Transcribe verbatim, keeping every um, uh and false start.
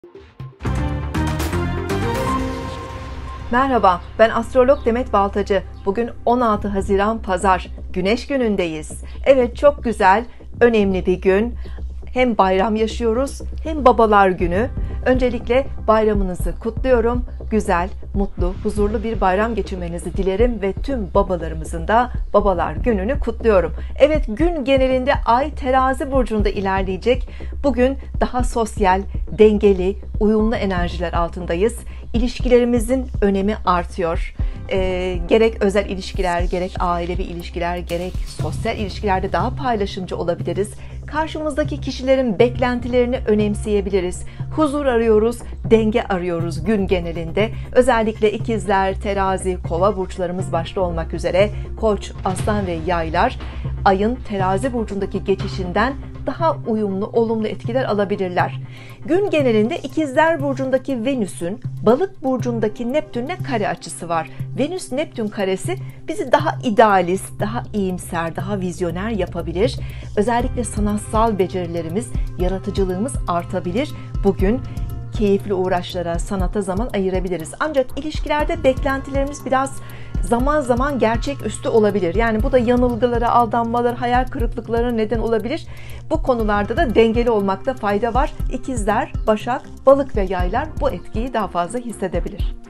Merhaba, ben astrolog Demet Baltacı. Bugün on altı Haziran Pazar, Güneş günündeyiz. Evet, çok güzel, önemli bir gün. Hem bayram yaşıyoruz, hem Babalar Günü. Öncelikle bayramınızı kutluyorum. Güzel, mutlu, huzurlu bir bayram geçirmenizi dilerim ve tüm babalarımızın da Babalar Günü'nü kutluyorum. Evet, gün genelinde Ay Terazi burcunda ilerleyecek. Bugün daha sosyal, dengeli, uyumlu enerjiler altındayız. İlişkilerimizin önemi artıyor. E, gerek özel ilişkiler, gerek ailevi ilişkiler, gerek sosyal ilişkilerde daha paylaşımcı olabiliriz. Karşımızdaki kişilerin beklentilerini önemseyebiliriz. Huzur arıyoruz, denge arıyoruz gün genelinde. Özellikle ikizler, terazi, kova burçlarımız başta olmak üzere Koç, Aslan ve Yaylar ayın terazi burcundaki geçişinden daha uyumlu, olumlu etkiler alabilirler. Gün genelinde ikizler burcundaki Venüs'ün Balık burcundaki Neptün'le kare açısı var. Venüs-Neptün karesi bizi daha idealist, daha iyimser, daha vizyoner yapabilir. Özellikle sanatsal becerilerimiz, yaratıcılığımız artabilir. Bugün keyifli uğraşlara, sanata zaman ayırabiliriz. Ancak ilişkilerde beklentilerimiz biraz zaman zaman gerçeküstü olabilir. Yani bu da yanılgılara, aldanmalara, hayal kırıklıklarına neden olabilir. Bu konularda da dengeli olmakta fayda var. İkizler, Başak, Balık ve Yaylar bu etkiyi daha fazla hissedebilir.